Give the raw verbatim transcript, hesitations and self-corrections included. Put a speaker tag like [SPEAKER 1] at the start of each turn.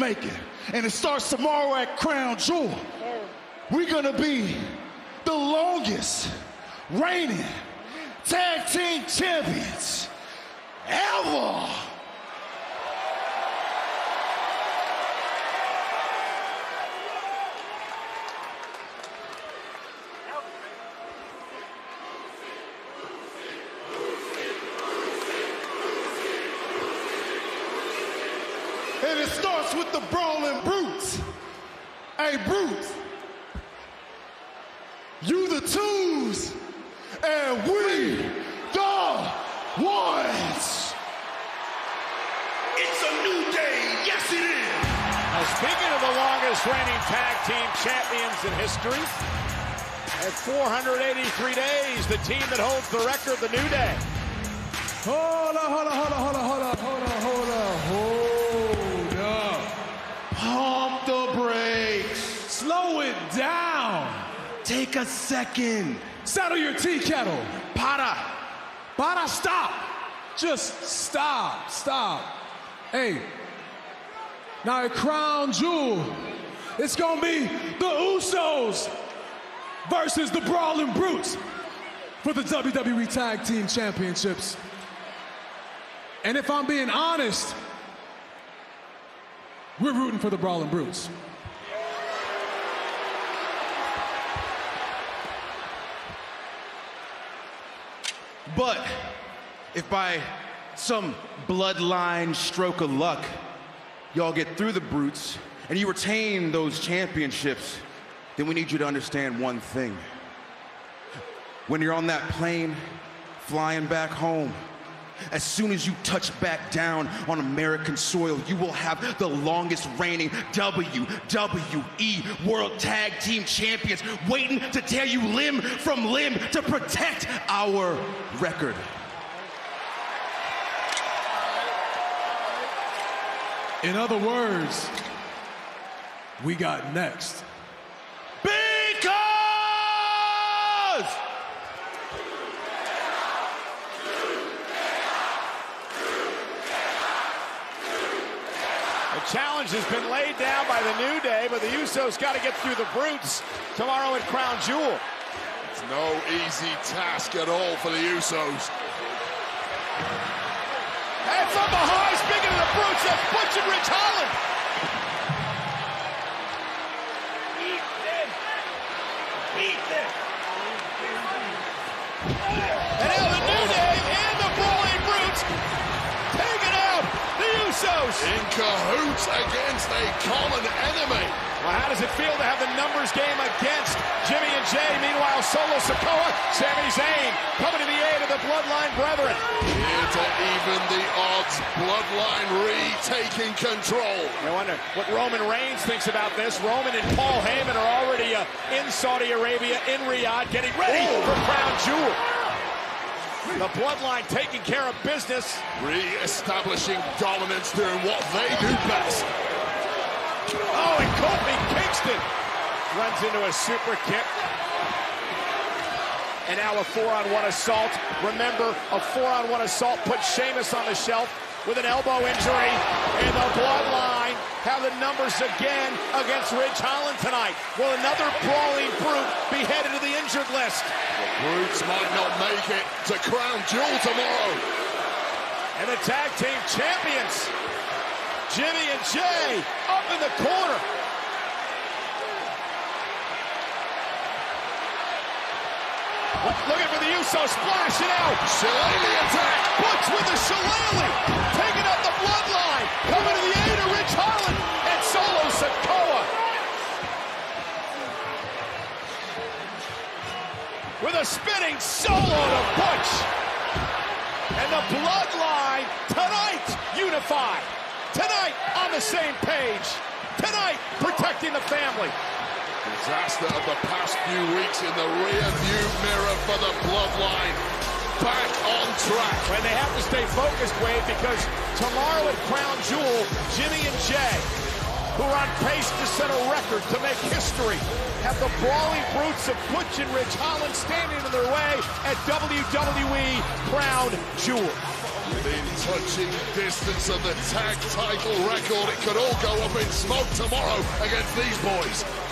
[SPEAKER 1] making. And it starts tomorrow at Crown Jewel. We're gonna be the longest reigning tag team champions ever. And it starts with the Brawling Brutes. Hey, Brutes, you the twos, and we the ones. It's a new day, yes it is.
[SPEAKER 2] Now, speaking of the longest reigning tag team champions in history, at four hundred eighty-three days, the team that holds the record, the New Day.
[SPEAKER 3] Hold on, hold on, hold on, hold on, hold on, hold on, hold on, hold on.
[SPEAKER 1] Pump the brakes.
[SPEAKER 3] Slow it down.
[SPEAKER 1] Take a second.
[SPEAKER 3] Settle your tea kettle.
[SPEAKER 1] Para.
[SPEAKER 3] Para, stop. Just stop, stop. Hey, now at Crown Jewel, it's gonna be the Usos versus the Brawling Brutes for the W W E Tag Team Championships. And if I'm being honest, we're rooting for the Brawling Brutes.
[SPEAKER 1] But if by some bloodline stroke of luck, y'all get through the Brutes and you retain those championships, then we need you to understand one thing. When you're on that plane, flying back home, as soon as you touch back down on American soil, you will have the longest reigning W W E World Tag Team Champions waiting to tear you limb from limb to protect our record.
[SPEAKER 3] In other words, we got next.
[SPEAKER 1] Because!
[SPEAKER 2] The challenge has been laid down by the New Day, but the Usos got to get through the Brutes tomorrow at Crown Jewel.
[SPEAKER 4] It's no easy task at all for the Usos.
[SPEAKER 2] And from behind, speaking of the Brutes, that's Butch and Ridge Holland. Eat them. Eat them. And now the New Day and the Brawling Brutes taking out the Usos.
[SPEAKER 4] In cahoots against a common enemy.
[SPEAKER 2] Well, how does it feel to have the numbers game against Jimmy and Jay? Meanwhile, Solo Sikoa, Sami Zayn coming to the aid of the Bloodline Brethren.
[SPEAKER 4] Here to even the odds, Bloodline retaking control.
[SPEAKER 2] I wonder what Roman Reigns thinks about this. Roman and Paul Heyman are already uh, in Saudi Arabia, in Riyadh, getting ready
[SPEAKER 4] Ooh.
[SPEAKER 2] for Crown Jewel. The Bloodline taking care of business.
[SPEAKER 4] Re-establishing dominance, doing what they do best.
[SPEAKER 2] Oh, and Kofi Kingston runs into a super kick. And now a four-on-one assault. Remember, a four-on-one assault put Sheamus on the shelf with an elbow injury. And the Bloodline have the numbers again against Ridge Holland tonight. Will another Brawling Brute be headed to the injured list?
[SPEAKER 4] The Brutes might not make it to Crown Jewel tomorrow.
[SPEAKER 2] And the tag team champions, Jimmy and Jay, up in the corner. Looking for the Usos, splashing out.
[SPEAKER 4] Shillelagh attack.
[SPEAKER 2] Butch with the Shillelagh, taking out the Bloodline. Coming to the aid of Ridge Holland and Solo Sikoa. With a spinning solo to Butch. And the Bloodline tonight unified. Tonight on the same page. Tonight protecting the family.
[SPEAKER 4] Disaster of the past few weeks in the rear-view mirror for the Bloodline. Back on track.
[SPEAKER 2] When they have to stay focused, Wade, because tomorrow at Crown Jewel, Jimmy and Jay, who are on pace to set a record to make history, have the Brawling Brutes of Butch and Ridge Holland standing in their way at W W E Crown Jewel.
[SPEAKER 4] Within touching distance of the tag title record. It could all go up in smoke tomorrow against these boys.